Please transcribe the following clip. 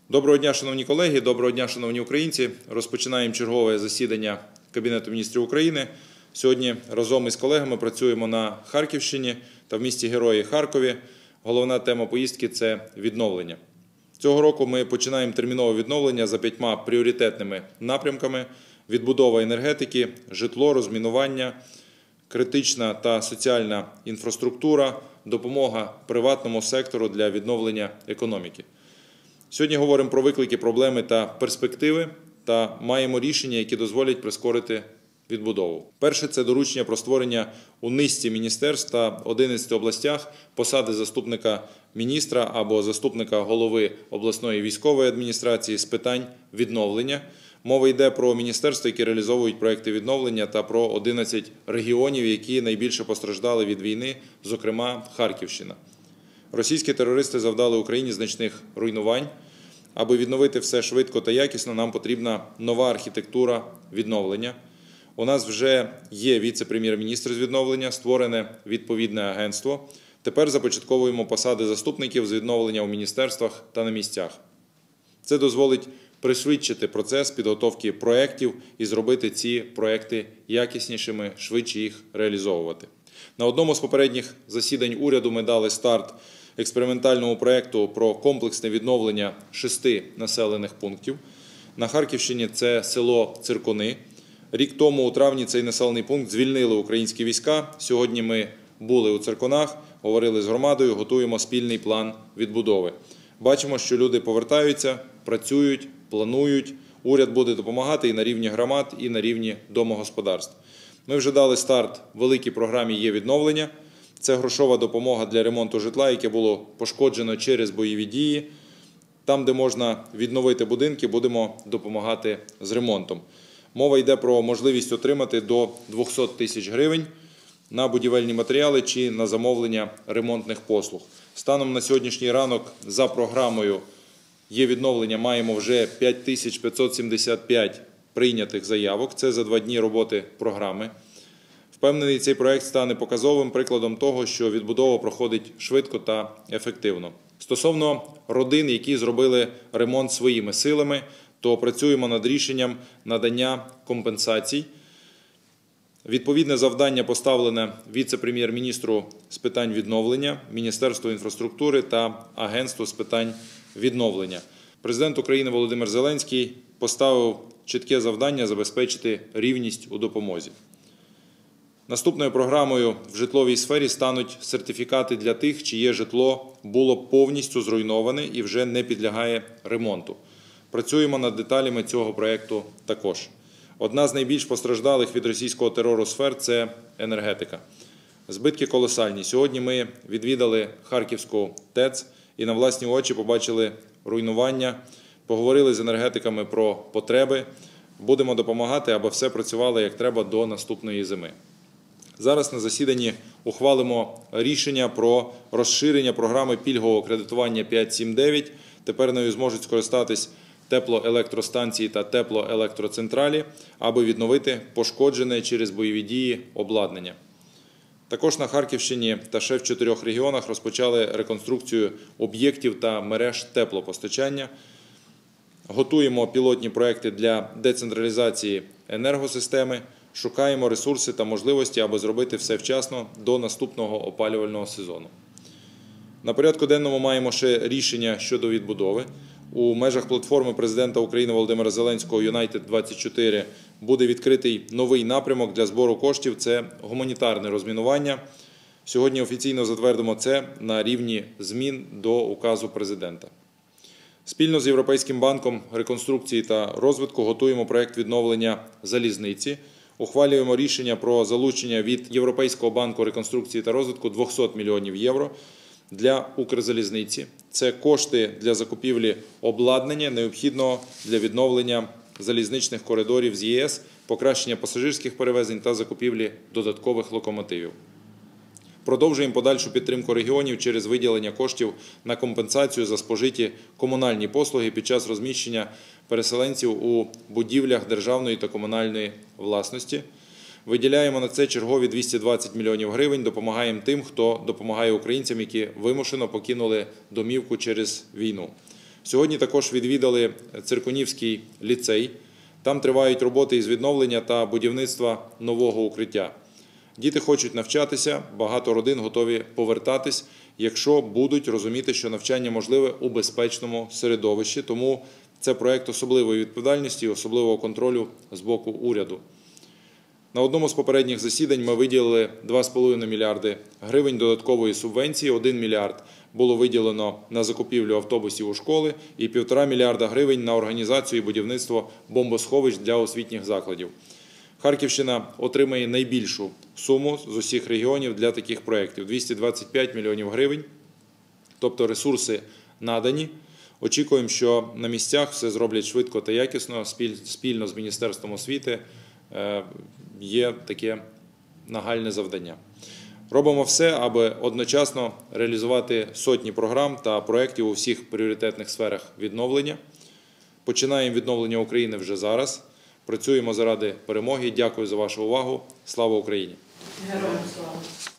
Доброго дня, шановні колеги, доброго дня, шановні українці. Розпочинаємо чергове засідання Кабінету міністрів України. Сьогодні разом із колегами працюємо на Харківщині та в місті Герої Харкові. Головна тема поїздки – це відновлення. Цього року ми починаємо термінове відновлення за 5 пріоритетними напрямками: відбудова енергетики, житло, розмінування, критична та соціальна інфраструктура, допомога приватному сектору для відновлення економіки. Сьогодні говоримо про виклики, проблеми та перспективи та маємо рішення, які дозволять прискорити відбудову. Перше – це доручення про створення у низці міністерств та 11 областях посади заступника міністра або заступника голови обласної військової адміністрації з питань відновлення. Мова йде про міністерства, які реалізовують проекти відновлення, та про 11 регіонів, які найбільше постраждали від війни, зокрема Харківщина. Російські терористи завдали Україні значних руйнувань. Аби відновити все швидко та якісно, нам потрібна нова архітектура відновлення. У нас вже є віце-прем'єр-міністр з відновлення, створене відповідне агентство. Тепер започатковуємо посади заступників з відновлення у міністерствах та на місцях. Це дозволить пришвидшити процес підготовки проєктів і зробити ці проєкти якіснішими, швидше їх реалізовувати. На одному з попередніх засідань уряду ми дали старт експериментальному проєкту про комплексне відновлення 6 населених пунктів. На Харківщині це село Циркуни. Рік тому у травні цей населений пункт звільнили українські війська. Сьогодні ми були у Циркунах, говорили з громадою, готуємо спільний план відбудови. Бачимо, що люди повертаються, працюють, планують. Уряд буде допомагати і на рівні громад, і на рівні домогосподарств. Ми вже дали старт великій програмі «Є-відновлення». Це грошова допомога для ремонту житла, яке було пошкоджено через бойові дії. Там, де можна відновити будинки, будемо допомагати з ремонтом. Мова йде про можливість отримати до 200 тисяч гривень на будівельні матеріали чи на замовлення ремонтних послуг. Станом на сьогоднішній ранок за програмою «Є-відновлення» маємо вже 5575 прийнятих заявок. Це за 2 дні роботи програми. Впевнений, цей проєкт стане показовим прикладом того, що відбудова проходить швидко та ефективно. Стосовно родин, які зробили ремонт своїми силами, то працюємо над рішенням надання компенсацій. Відповідне завдання поставлене віце-прем'єр-міністру з питань відновлення, Міністерству інфраструктури та Агентству з питань відновлення. Президент України Володимир Зеленський поставив чітке завдання забезпечити рівність у допомозі. Наступною програмою в житловій сфері стануть сертифікати для тих, чиє житло було повністю зруйноване і вже не підлягає ремонту. Працюємо над деталями цього проєкту також. Одна з найбільш постраждалих від російського терору сфер – це енергетика. Збитки колосальні. Сьогодні ми відвідали Харківську ТЕЦ і на власні очі побачили руйнування, поговорили з енергетиками про потреби. Будемо допомагати, аби все працювало як треба до наступної зими. Зараз на засіданні ухвалимо рішення про розширення програми пільгового кредитування 5-7-9. Тепер нею зможуть скористатись теплоелектростанції та теплоелектроцентралі, аби відновити пошкоджене через бойові дії обладнання. Також на Харківщині та ще в 4 регіонах розпочали реконструкцію об'єктів та мереж теплопостачання. Готуємо пілотні проекти для децентралізації енергосистеми. Шукаємо ресурси та можливості, аби зробити все вчасно до наступного опалювального сезону. На порядку денному маємо ще рішення щодо відбудови. У межах платформи президента України Володимира Зеленського «Юнайтед-24» буде відкритий новий напрямок для збору коштів – це гуманітарне розмінування. Сьогодні офіційно затвердимо це на рівні змін до указу президента. Спільно з Європейським банком реконструкції та розвитку готуємо проєкт відновлення залізниці. Ухвалюємо рішення про залучення від Європейського банку реконструкції та розвитку 200 мільйонів євро для Укрзалізниці. Це кошти для закупівлі обладнання, необхідного для відновлення залізничних коридорів з ЄС, покращення пасажирських перевезень та закупівлі додаткових локомотивів. Продовжуємо подальшу підтримку регіонів через виділення коштів на компенсацію за спожиті комунальні послуги під час розміщення переселенців у будівлях державної та комунальної власності. Виділяємо на це чергові 220 мільйонів гривень, допомагаємо тим, хто допомагає українцям, які вимушено покинули домівку через війну. Сьогодні також відвідали Циркунівський ліцей. Там тривають роботи із відновлення та будівництва нового укриття. Діти хочуть навчатися, багато родин готові повертатись, якщо будуть розуміти, що навчання можливе у безпечному середовищі. Тому це проєкт особливої відповідальності і особливого контролю з боку уряду. На одному з попередніх засідань ми виділили 2,5 мільярди гривень додаткової субвенції, 1 мільярд було виділено на закупівлю автобусів у школи і 1,5 мільярда гривень на організацію і будівництво бомбосховищ для освітніх закладів. Харківщина отримає найбільшу суму з усіх регіонів для таких проєктів – 225 мільйонів гривень, тобто ресурси надані. Очікуємо, що на місцях все зроблять швидко та якісно, спільно з Міністерством освіти. Є таке нагальне завдання. Робимо все, аби одночасно реалізувати сотні програм та проєктів у всіх пріоритетних сферах відновлення. Починаємо відновлення України вже зараз. Працюємо заради перемоги. Дякую за вашу увагу. Слава Україні! Героям слава!